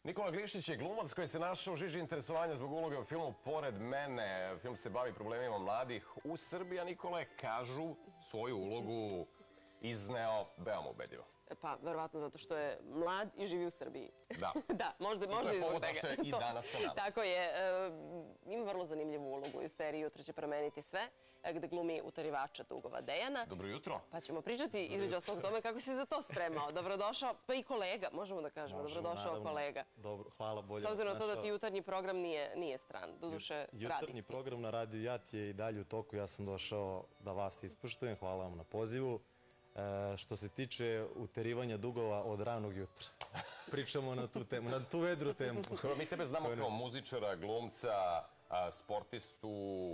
Nikola Glišić je glumac koji se našao u žiži interesovanja zbog uloge u filmu Pored mene. Film se bavi problemima mladih u Srbiji, a Nikola je, kažu, svoju ulogu izneo veoma ubedljivo. Pa, verovatno zato što je mlad i živi u Srbiji. Da. Da, možda i zbog To je povod toga. zašto je i danas sa nama. Tako je. Ima vrlo zanimljivu ulogu u seriji Jutro će promeniti sve, gde glumi utarivača dugova Dejana. Dobro jutro. Pa ćemo pričati između ostalog tome kako si za to spremao. Dobrodošao, pa i kolega, možemo da kažemo. Dobrodošao kolega. Dobro, hvala, bolje S vas našao. obzirom na to da ti jutarnji program nije stran, doduše radijski. Jutarnji program na Radio Jat je i dalje u toku. Ja sam došao da vas ispoštujem. Hvala vam na pozivu. Što se tiče uterivanja dugova od ranog jutra. Pričamo na tu temu, na tu vedru temu. Mi tebe znamo kao muzičara, glumca, sportistu.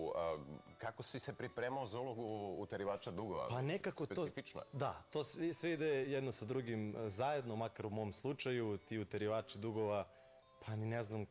Kako si se pripremao za ulogu utarivača dugova? Pa nekako to... Specifično je. Da, to sve ide jedno sa drugim zajedno, makar u mom slučaju. Ti utarivači dugova, pa ni ne znam,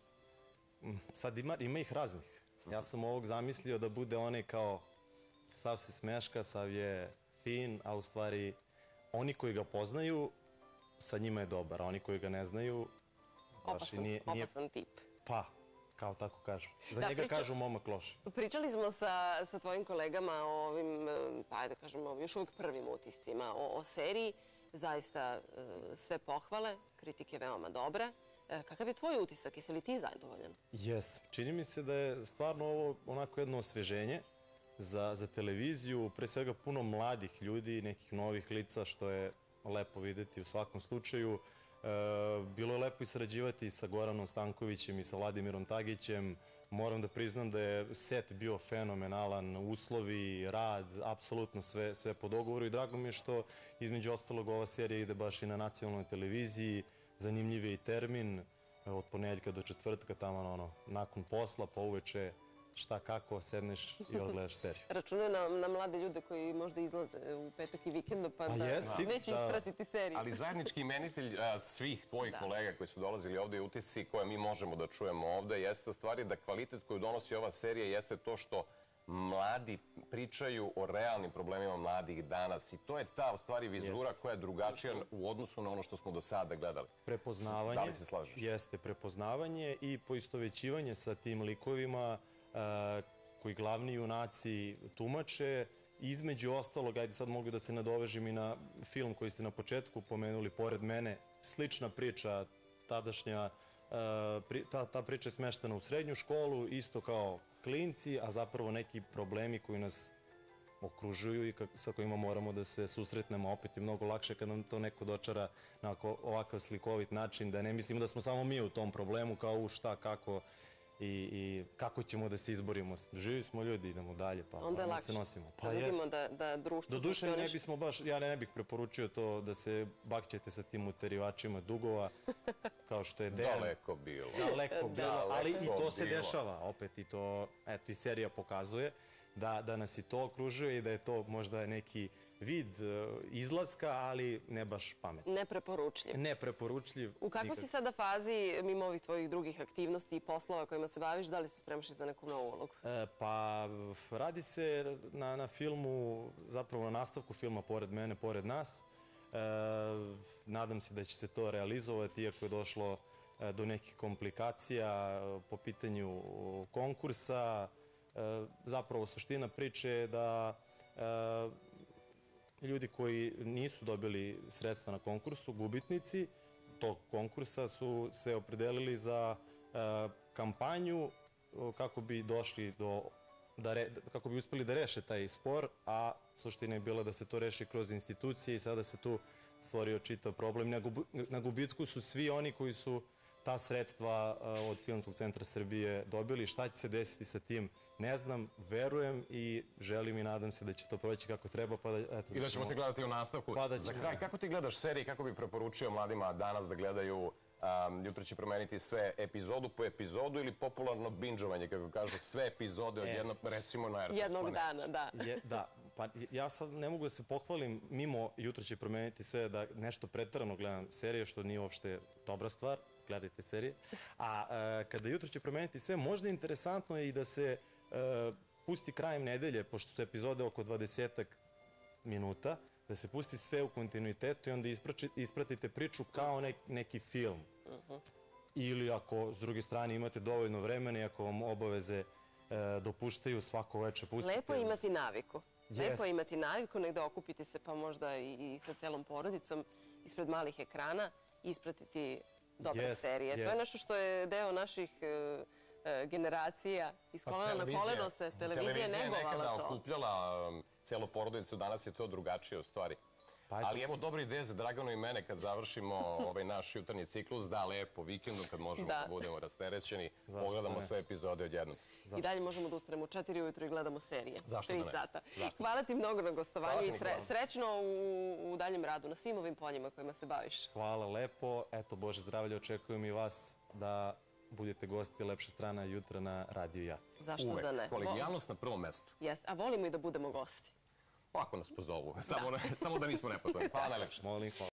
sad ima ih raznih. Ja sam ovog zamislio da bude onaj kao sav se smeška, sav je fin, a u stvari oni koji ga poznaju, sa njima je dobar, a oni koji ga ne znaju, baš i nije... Opasan tip. Pa, kao tako kažu. Za njega kažu momak loš. Pričali smo sa tvojim kolegama o ovim, pa da kažemo, još uvijek prvim utiscima o seriji. Zaista sve pohvale, kritike veoma dobre. Kakav je tvoj utisak? Jesi li ti zadovoljan? Jes. Čini mi se da je stvarno ovo onako jedno osveženje za televiziju, pre svega puno mladih ljudi, nekih novih lica, što je lepo videti u svakom slučaju. Bilo je lepo i sarađivati sa Goranom Stankovićem i sa Vladimirom Tagićem. Moram da priznam da je set bio fenomenalan, uslovi, rad, apsolutno sve po dogovoru i drago mi je što između ostalog ova serija ide baš i na nacionalnoj televiziji. Zanimljiv je i termin od ponedeljka do četvrtka, tamo nakon posla, pa uveče šta kako, sedneš i odgledaš seriju. Računaju na mlade ljude koji možda izlaze u petak i vikenda pa da neće ispratiti seriju. Ali zajednički imenitelj svih tvojih kolega koji su dolazili ovde i utisci koje mi možemo da čujemo ovde jeste stvari da kvalitet koju donosi ova serija jeste to što mladi pričaju o realnim problemima mladih danas i to je ta u stvari vizura koja je drugačija u odnosu na ono što smo do sada gledali. Prepoznavanje. Da li se slažeš? Jeste, prepoznavanje i poistovećivanje sa tim likovima koji glavni junaci tumače. Između ostalog, ajde sad mogu da se nadovežem i na film koji ste na početku pomenuli, Pored mene, slična priča tadašnja, ta priča je smeštena u srednju školu, isto kao klinci, a zapravo neki problemi koji nas okružuju i sa kojima moramo da se susretnemo. Opet je mnogo lakše kad nam to neko dočara na ovakav slikovit način, da ne mislimo da smo samo mi u tom problemu, kao šta, kako i kako ćemo da se izborimo. Živi smo ljudi, idemo dalje, pa onda se nosimo. Pa vidimo da društvo... Doduše ne bismo baš, ja ne bih preporučio to da se bakćete sa tim utarivačima dugova, kao što je Dejan. Daleko bilo. Daleko bilo, ali i to se dešava, opet i to, eto i serija pokazuje da nas i to okružuje i da je to možda neki vid izlaska, ali ne baš pametno. Nepreporučljiv. Nepreporučljiv. U kakvoj si sada fazi, mimo ovih tvojih drugih aktivnosti i poslova kojima se baviš, da li se spremaš i za neku novu ulogu? Pa, radi se na filmu, zapravo na nastavku filma Pored mene, pored nas. Nadam se da će se to realizovati, iako je došlo do nekih komplikacija po pitanju konkursa. Zapravo, suština priče je da ljudi koji nisu dobili sredstva na konkursu, gubitnici tog konkursa, su se opredelili za kampanju kako bi došli kako bi uspeli da reše taj spor, a suština je bila da se to reši kroz institucije i sada se tu stvorio čitav problem. Na gubitku su svi oni koji su ta sredstva od Filmskog centra Srbije dobili. Šta će se desiti sa tim, ne znam, verujem i želim i nadam se da će to proći kako treba. I da ćemo te gledati u nastavku. Za kraj, kako ti gledaš seriju, kako bi preporučio mladima danas da gledaju Jutro će promeniti sve, epizodu po epizodu ili popularno binđovanje, kako kažu, sve epizode od jednog, recimo na RTS. Jednog dana, da. Da, pa ja sad ne mogu da se pohvalim mimo Jutro će promeniti sve da nešto preterano gledam serije, što nije uopšte dobra stvar. Gledajte serije. A kada Jutro će promeniti sve, možda interesantno je i da se pusti krajem nedelje, pošto su epizode oko 20 minuta, da se pusti sve u kontinuitetu i onda ispratite priču kao neki film. ili ako s druge strane imate dovoljno vremena i ako vam obaveze dopuštaju svako veče pustite. Lepo je imati naviku. Lepo je imati naviku, negde okupiti se pa možda i sa celom porodicom ispred malih ekrana i ispratiti dobre serije. To je nešto što je deo naših generacija. Iz kolena na koleno se televizija negovala to. Televizija je nekada okupljala celo porodicu, danas je to drugačije u stvari. Ali evo dobra ideja za Draganu i mene kad završimo ovaj naš jutarnji ciklus, da lepo vikendom kad možemo da budemo rasterećeni, pogledamo sve epizode odjednom. I dalje možemo da ustanemo u 4 ujutru i gledamo serije. Zašto da ne? 3 sata. Hvala ti mnogo na gostovanju i srećno u daljem radu na svim ovim poljima kojima se baviš. Hvala lepo. Eto, Bože zdravlje, očekujem i vas da budete gosti Lepša strana jutra na Radio Jat. Zašto da ne? Uvek. Kolegijalnost na prvom mestu. Jeste, a volimo i da budemo gosti. Ako nas pozovu. Samo da nismo nepozvani. Hvala najlepše. Molim, hvala.